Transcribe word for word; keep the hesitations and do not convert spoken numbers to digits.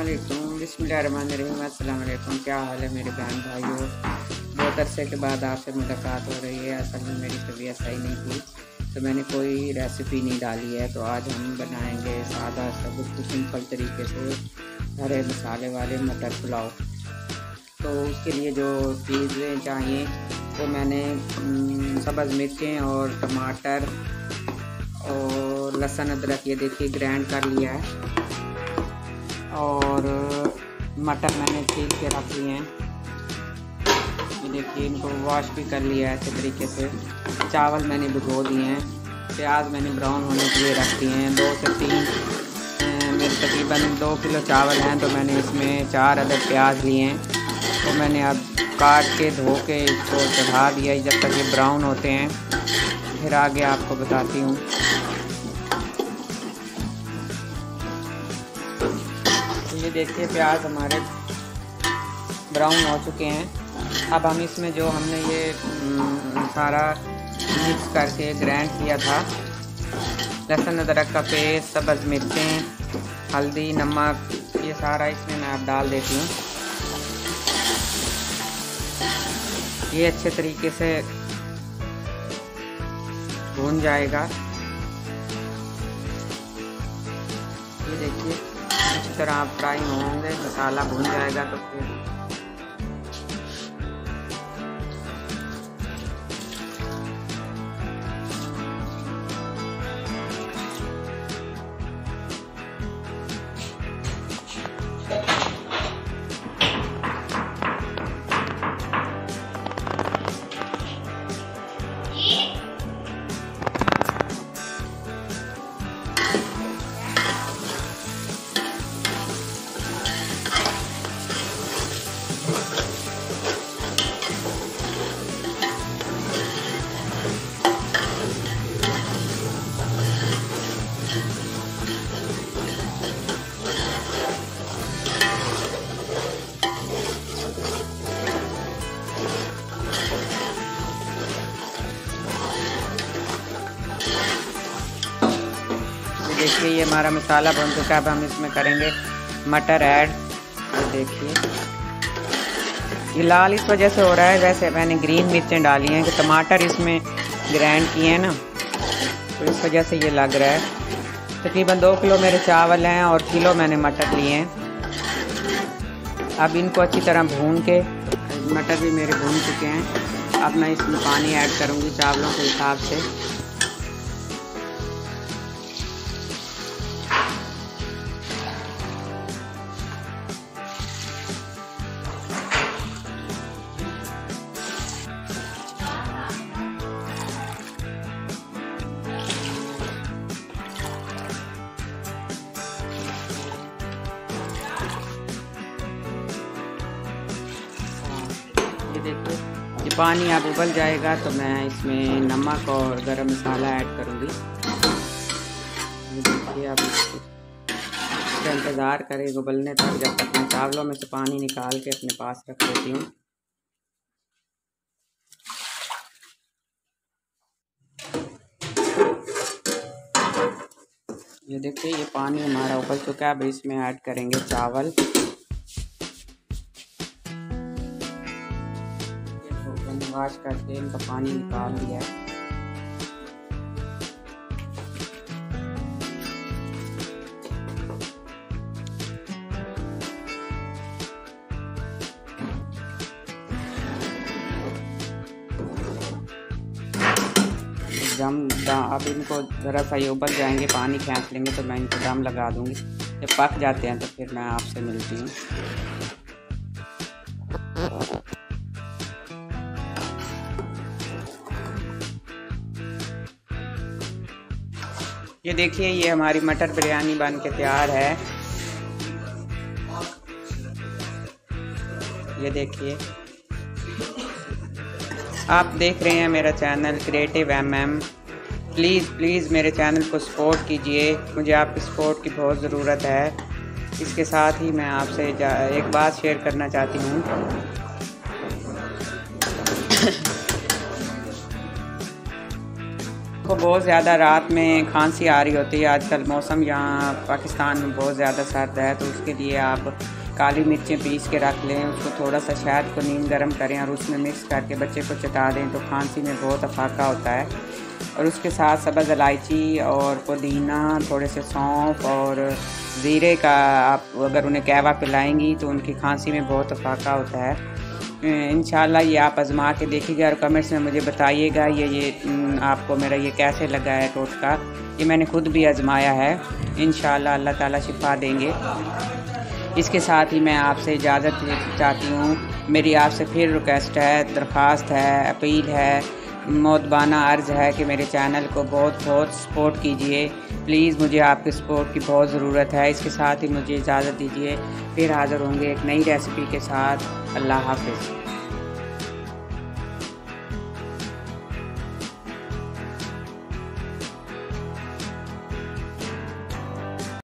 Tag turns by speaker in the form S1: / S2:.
S1: अस्सलामुअलैकुम बिस्मिल्लाहिर्रहमानिर्रहीम। अस्सलाम वालेकुम। क्या हाल है मेरे बहन भाइयों? बहुत अरसे के बाद आपसे मुलाकात हो रही है। असल में मेरी तबीयत सही नहीं थी तो मैंने कोई रेसिपी नहीं डाली है। तो आज हम बनाएंगे सादा सा बिल्कुल सिंपल तरीके से हरे मसाले वाले मटर पुलाव। तो उसके लिए जो चीज़ें चाहिए तो मैंने सब्ज़ मिर्चें और टमाटर और लहसुन अदरक ये देखिए ग्राइंड कर लिया है, और मटर मैंने छील के रख लिए हैं। ये देखिए इनको वॉश भी कर लिया है अच्छे तरीके से। चावल मैंने भिगो दिए हैं। प्याज मैंने ब्राउन होने के लिए रख दिए हैं। दो से तीन मेरे तकरीबन दो किलो चावल हैं तो मैंने इसमें चार अदद प्याज लिए हैं। तो मैंने अब काट के धो के इसको चढ़ा दिया जब तक ये ब्राउन होते हैं। फिर आगे आपको बताती हूँ। ये देखिए प्याज हमारे ब्राउन हो चुके हैं। अब हम इसमें जो हमने ये सारा मिक्स करके ग्राइंड किया था, लहसुन अदरक का पेस्ट, सब्ज़ मिर्चें, हल्दी, नमक, ये सारा इसमें मैं अब डाल देती हूँ। ये अच्छे तरीके से भून जाएगा। ये देखिए अच्छी तरह आप फ्राई होंगे, मसाला भून जाएगा तो फिर देखिए ये हमारा मसाला बन चुका है। अब हम इसमें करेंगे मटर ऐड। ये देखिए ये लाल इस वजह से हो रहा है, वैसे मैंने ग्रीन मिर्चें डाली हैं कि टमाटर इसमें ग्राइंड किए हैं ना, तो इस वजह से ये लग रहा है। तकरीबन दो किलो मेरे चावल हैं और किलो मैंने मटर लिए हैं। अब इनको अच्छी तरह भून के, मटर भी मेरे भून चुके हैं। अब मैं इसमें पानी ऐड करूँगी चावलों के हिसाब से। ये देखिए ये पानी अब उबल जाएगा तो मैं इसमें नमक और गरम मसाला ऐड करूँगी। ये देखिए अब इसका इंतज़ार करें उबलने तक, जब तक मैं चावलों में से पानी निकाल के अपने पास रख देती हूँ। ये देखिए ये पानी हमारा उबल चुका है। अब इसमें ऐड करेंगे चावल। वॉश करके इनका पानी निकाल दिया है। दम अब इनको ज़रा सा ये उबल जाएंगे, पानी खींच लेंगे तो मैं इनको दम लगा दूंगी। जब पक जाते हैं तो फिर मैं आपसे मिलती हूँ। ये देखिए ये हमारी मटर बिरयानी बन के तैयार है। ये देखिए आप देख रहे हैं मेरा channel creative M M. Please please मेरे चैनल को सपोर्ट कीजिए, मुझे आपकी सपोर्ट की बहुत ज़रूरत है। इसके साथ ही मैं आपसे एक बात शेयर करना चाहती हूँ। को बहुत ज़्यादा रात में खांसी आ रही होती है। आजकल मौसम यहाँ पाकिस्तान में बहुत ज़्यादा सर्द है, तो उसके लिए आप काली मिर्चें पीस के रख लें, उसको थोड़ा सा शहद को नीम गर्म करें और उसमें मिक्स करके बच्चे को चटा दें तो खांसी में बहुत अफाका होता है। और उसके साथ सब्ज़ इलायची और पुदीना, थोड़े से सौंफ और ज़ीरे का आप अगर उन्हें कहवा पिलाएंगी तो उनकी खांसी में बहुत अफाका होता है। इंशाल्लाह ये आप आज़मा के देखिएगा और कमेंट्स में मुझे बताइएगा ये ये आपको मेरा ये कैसे लगा है टोटका। ये मैंने खुद भी आज़माया है। इंशाल्लाह अल्लाह ताला शिफा देंगे। इसके साथ ही मैं आपसे इजाज़त चाहती हूँ। मेरी आपसे फिर रिक्वेस्ट है, दरख्वास्त है, अपील है, मौदबाना अर्ज़ है कि मेरे चैनल को बहुत बहुत सपोर्ट कीजिए। प्लीज़ मुझे आपके सपोर्ट की बहुत ज़रूरत है। इसके साथ ही मुझे इजाज़त दीजिए, फिर हाज़िर होंगे एक नई रेसिपी के साथ। अल्लाह हाफ़िज़।